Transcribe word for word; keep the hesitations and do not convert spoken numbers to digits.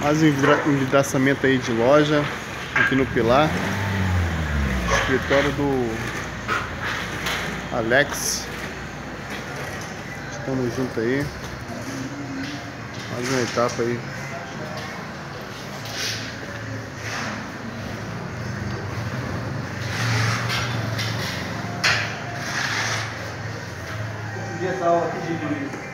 Mais um envira- envidraçamento aí de loja aqui no Pilar. Escritório do Alex. Estamos juntos aí. Mais uma etapa aí. Esse dia essa aula aqui de